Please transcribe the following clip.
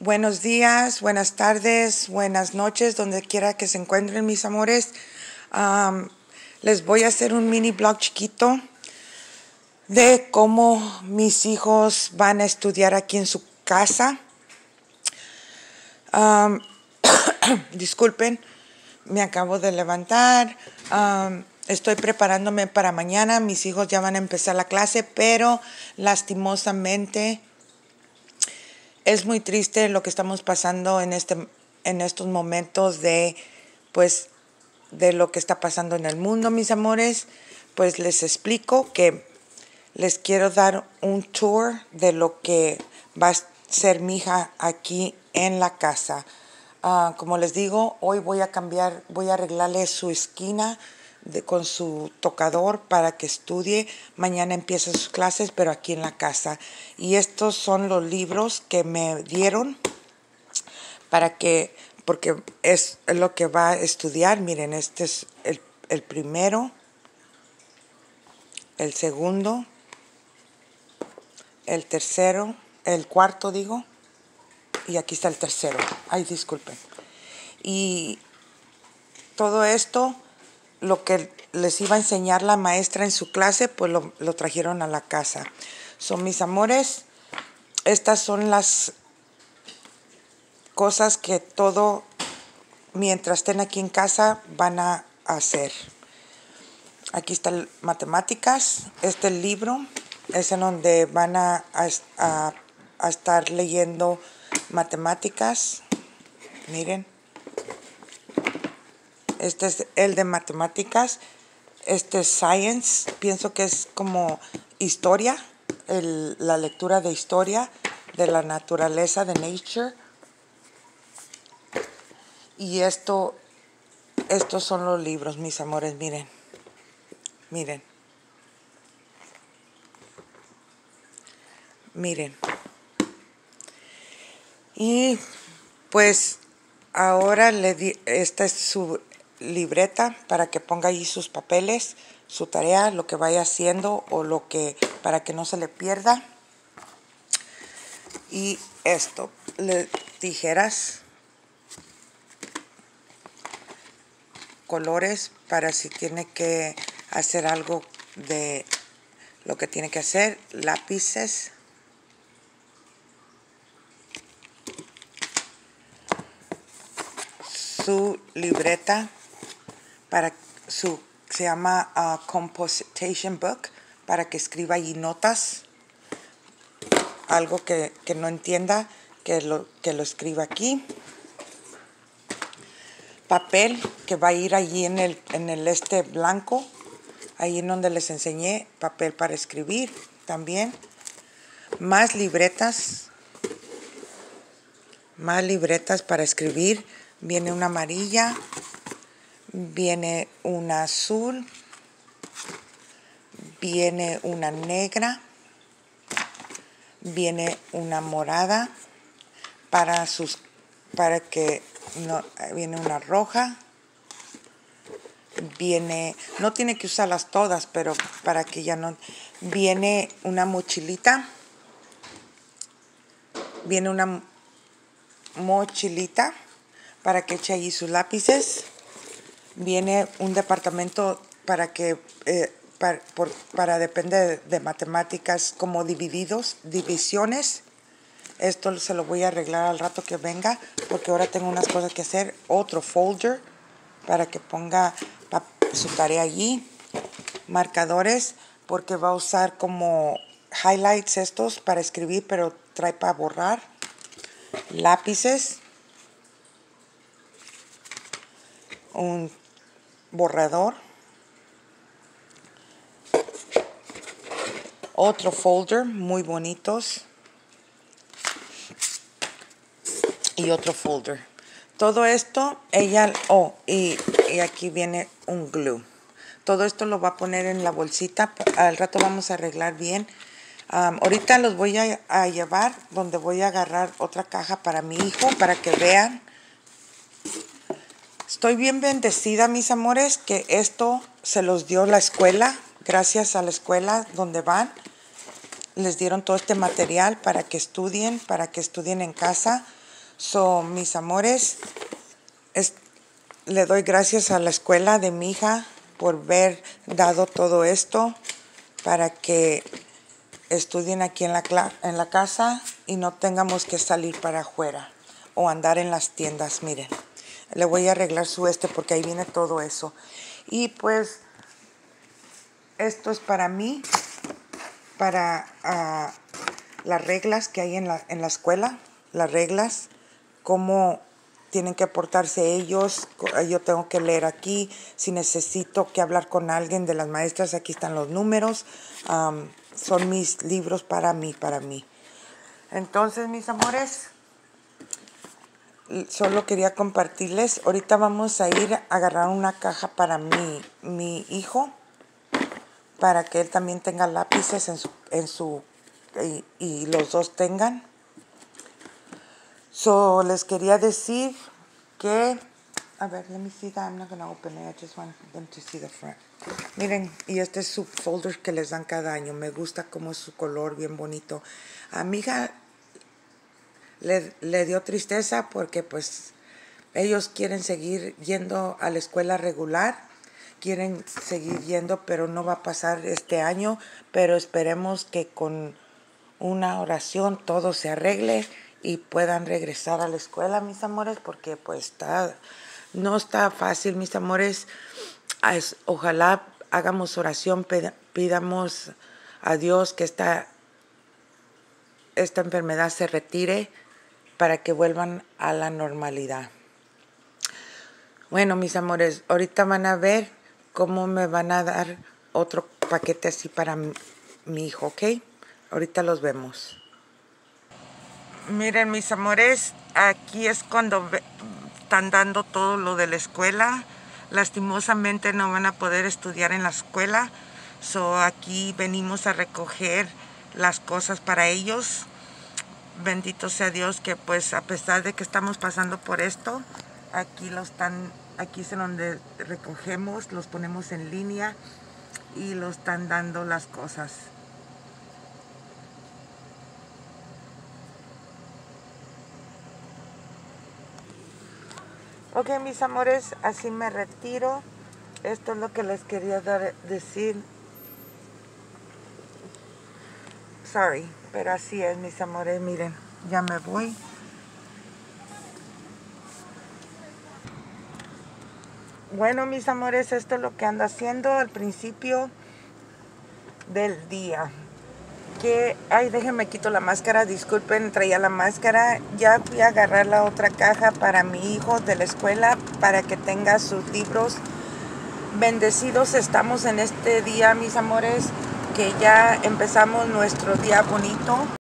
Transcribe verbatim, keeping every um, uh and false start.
Buenos días, buenas tardes, buenas noches, donde quiera que se encuentren mis amores. Um, les voy a hacer un mini blog chiquito de cómo mis hijos van a estudiar aquí en su casa. Um, disculpen, me acabo de levantar. Um, estoy preparándome para mañana. Mis hijos ya van a empezar la clase, pero lastimosamente es muy triste lo que estamos pasando en este en estos momentos de pues de lo que está pasando en el mundo, mis amores. Pues les explico que les quiero dar un tour de lo que va a ser mi hija aquí en la casa. Uh, como les digo, hoy voy a cambiar, voy a arreglarle su esquina de, con su tocador para que estudie. Mañana empieza sus clases, pero aquí en la casa. Y estos son los libros que me dieron para que, porque es lo que va a estudiar. Miren, este es el, el primero, el segundo, el tercero, el cuarto digo, y aquí está el tercero. Ay, disculpen. Y todo esto, lo que les iba a enseñar la maestra en su clase, pues lo, lo trajeron a la casa. Son mis amores, estas son las cosas que todo, mientras estén aquí en casa, van a hacer. Aquí está el matemáticas, este libro es en donde van a, a, a estar leyendo matemáticas. Miren, este es el de matemáticas, este es science, pienso que es como historia, el, la lectura de historia de la naturaleza, de nature. Y esto, estos son los libros, mis amores, miren, miren, miren. Y pues ahora le di, esta es su libreta para que ponga ahí sus papeles, su tarea, lo que vaya haciendo o lo que, para que no se le pierda. Y esto, le, tijeras, colores para si tiene que hacer algo de lo que tiene que hacer, lápices, su libreta para su, se llama uh, composition book, para que escriba ahí notas, algo que, que no entienda, que lo, que lo escriba aquí. Papel que va a ir allí en el, en el este blanco, ahí en donde les enseñé, papel para escribir también. Más libretas, más libretas para escribir. Viene una amarilla, viene una azul, viene una negra, viene una morada para sus, para que no, viene una roja, viene, no tiene que usarlas todas, pero para que ya no, viene una mochilita, viene una mochilita para que eche allí sus lápices, viene un departamento para que eh, para, por, para depende de, de matemáticas como divididos, divisiones. Esto se lo voy a arreglar al rato que venga, porque ahora tengo unas cosas que hacer. Otro folder para que ponga su tarea allí. Marcadores, porque va a usar como highlights estos para escribir, pero trae para borrar. Lápices, un borrador, otro folder muy bonitos y otro folder. Todo esto ella, oh, y, y aquí viene un glue. Todo esto lo va a poner en la bolsita, al rato vamos a arreglar bien. Um, ahorita los voy a, a llevar donde voy a agarrar otra caja para mi hijo, para que vean. Estoy bien bendecida, mis amores, que esto se los dio la escuela. Gracias a la escuela donde van, les dieron todo este material para que estudien, para que estudien en casa. So, mis amores, es, le doy gracias a la escuela de mi hija por haber dado todo esto para que estudien aquí en la, en la casa y no tengamos que salir para afuera o andar en las tiendas. Miren, le voy a arreglar su este porque ahí viene todo eso. Y pues esto es para mí, para uh, las reglas que hay en la, en la escuela, las reglas, cómo tienen que portarse ellos. Yo tengo que leer aquí. Si necesito que hablar con alguien de las maestras, aquí están los números. Um, son mis libros para mí, para mí. Entonces, mis amores, solo quería compartirles. Ahorita vamos a ir a agarrar una caja para mi, mi hijo, para que él también tenga lápices en su, en su y, y los dos tengan. So, les quería decir que, a ver, let me see that. I'm not going to open it. I just want them to see the front. Miren, y este es su folder que les dan cada año. Me gusta como es su color, bien bonito. A mi hija le, le dio tristeza porque pues ellos quieren seguir yendo a la escuela regular. Quieren seguir yendo, pero no va a pasar este año. Pero esperemos que con una oración todo se arregle y puedan regresar a la escuela, mis amores, porque pues está, no está fácil, mis amores. Es, ojalá hagamos oración, pidamos a Dios que esta, esta enfermedad se retire para que vuelvan a la normalidad. Bueno, mis amores, ahorita van a ver cómo me van a dar otro paquete así para mi, mi hijo, ¿ok? Ahorita los vemos. Miren, mis amores, aquí es cuando están dando todo lo de la escuela. Lastimosamente no van a poder estudiar en la escuela. So, aquí venimos a recoger las cosas para ellos. Bendito sea Dios que pues a pesar de que estamos pasando por esto, aquí lo están, aquí es donde recogemos, los ponemos en línea y lo están dando las cosas. Ok, mis amores, así me retiro. Esto es lo que les quería dar, decir. Sorry, pero así es, mis amores. Miren, ya me voy. Bueno, mis amores, esto es lo que ando haciendo al principio del día. Que, ay, déjenme quito la máscara, disculpen, traía la máscara. Ya fui a agarrar la otra caja para mi hijo de la escuela, para que tenga sus libros. Bendecidos estamos en este día, mis amores, que ya empezamos nuestro día bonito.